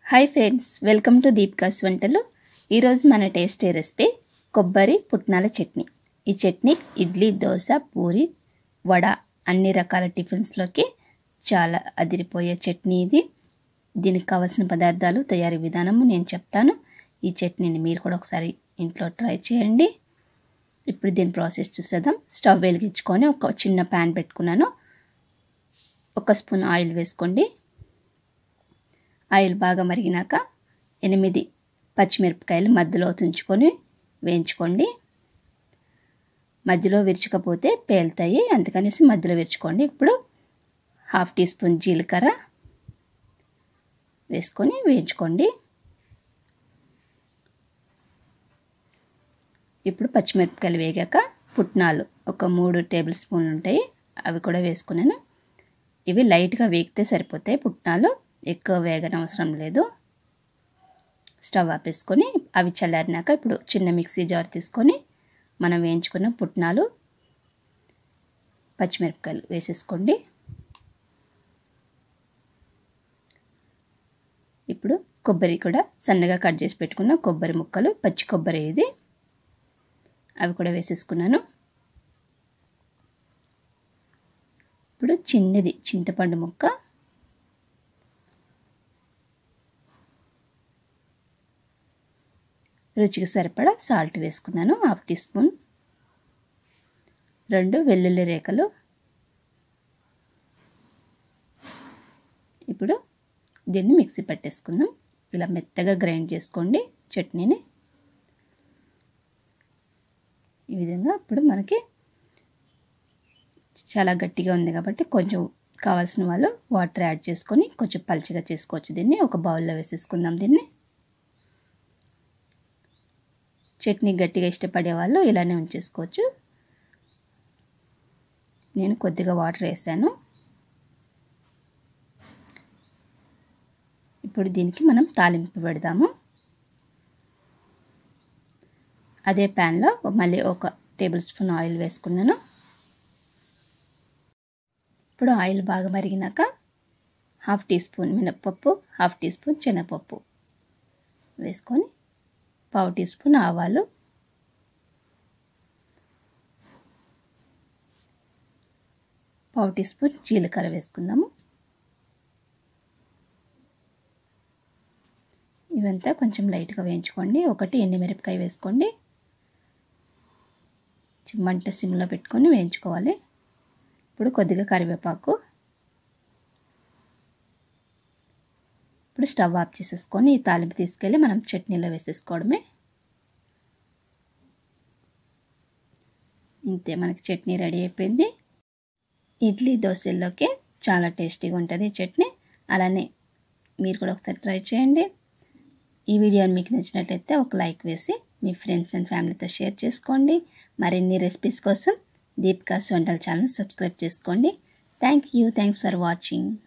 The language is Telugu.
Hi friends, welcome to Deepika's వంటలు. ఈరోజు మన టేస్టీ రెసిపీ కొబ్బరి పుట్నాల చట్నీ. ఈ చట్నీ ఇడ్లీ, దోశ, పూరి, వడ అన్ని రకాల టిఫిన్స్లోకి చాలా అదిరిపోయే చట్నీ ఇది. దీనికి కావాల్సిన పదార్థాలు, తయారీ విధానము నేను చెప్తాను. ఈ చట్నీని మీరు కూడా ఒకసారి ఇంట్లో ట్రై చేయండి. ఇప్పుడు దీని ప్రాసెస్ చూసేద్దాం. స్టవ్ వెలిగించుకొని ఒక చిన్న ప్యాన్ పెట్టుకున్నాను. 1 స్పూన్ ఆయిల్ వేసుకోండి. ఆయిల్ బాగా మరిగినాక 8 పచ్చిమిరపకాయలు మధ్యలో తుంచుకొని వేయించుకోండి. మధ్యలో విరచకపోతే పేలుతాయి, అందుకనేసి మధ్యలో విరచుకోండి. ఇప్పుడు 1/2 టీ స్పూన్ జీలకర్ర వేసుకొని వేయించుకోండి. ఇప్పుడు పచ్చిమిరపకాయలు వేగాక పుట్నాలు ఒక 3 టేబుల్ స్పూన్లు ఉంటాయి, అవి కూడా వేసుకున్నాను. ఇవి లైట్గా వేగితే సరిపోతాయి, పుట్నాలు ఎక్కువ వేగనవసరం లేదు. స్టవ్ ఆపేసుకొని అవి చల్లారినాక ఇప్పుడు చిన్న మిక్సీ జార్ తీసుకొని మనం వేయించుకున్న పుట్నాలు, పచ్చిమిరపకాయలు వేసేసుకోండి. ఇప్పుడు కొబ్బరి కూడా సన్నగా కట్ చేసి పెట్టుకున్న కొబ్బరి ముక్కలు, పచ్చి కొబ్బరి ఇది, అవి కూడా వేసేసుకున్నాను. ఇప్పుడు చిన్నది చింతపండు ముక్క, రుచికి సరిపడా సాల్ట్ వేసుకున్నాను 1/2 టీ స్పూన్, 2 వెల్లుల్లి రేఖలు. ఇప్పుడు దీన్ని మిక్సీ పట్టేసుకుందాం. ఇలా మెత్తగా గ్రైండ్ చేసుకోండి చట్నీని. ఈ విధంగా ఇప్పుడు మనకి చాలా గట్టిగా ఉంది కాబట్టి కొంచెం కావాల్సిన వాళ్ళు వాటర్ యాడ్ చేసుకొని కొంచెం పల్చగా చేసుకోవచ్చు. దీన్ని ఒక బౌల్లో వేసేసుకుందాం. దీన్ని చట్నీ గట్టిగా ఇష్టపడే వాళ్ళు ఇలానే ఉంచేసుకోవచ్చు. నేను కొద్దిగా వాటర్ వేసాను. ఇప్పుడు దీనికి మనం తాలింపు పెడదాము. అదే ప్యాన్లో మళ్ళీ 1 టేబుల్ స్పూన్ ఆయిల్ వేసుకున్నాను. ఇప్పుడు ఆయిల్ బాగా మరిగినాక 1/2 టీ స్పూన్ మినప్పప్పు, 1/2 టీ స్పూన్ శనగపప్పు వేసుకొని 1/4 టీ స్పూన్ ఆవాలు, 1/4 టీ స్పూన్ జీలకర్ర వేసుకుందాము. ఇవంతా కొంచెం లైట్గా వేయించుకోండి. 1 ఎండుమిరపకాయ వేసుకోండి. మంట సిమ్లో పెట్టుకొని వేయించుకోవాలి. ఇప్పుడు కొద్దిగా కరివేపాకు. ఇప్పుడు స్టవ్ ఆఫ్ చేసేసుకొని ఈ తాలింపు తీసుకెళ్ళి మనం చట్నీలో వేసేసుకోవడమే. ఇంతే, మనకి చట్నీ రెడీ అయిపోయింది. ఇడ్లీ, దోశల్లోకి చాలా టేస్టీగా ఉంటుంది చట్నీ. అలానే మీరు కూడా ఒకసారి ట్రై చేయండి. ఈ వీడియో మీకు నచ్చినట్టయితే ఒక లైక్ వేసి మీ ఫ్రెండ్స్ అండ్ ఫ్యామిలీతో షేర్ చేసుకోండి. మరిన్ని రెసిపీస్ కోసం దీపికాస్ వంటల ఛానల్ సబ్స్క్రైబ్ చేసుకోండి. Thanks for watching.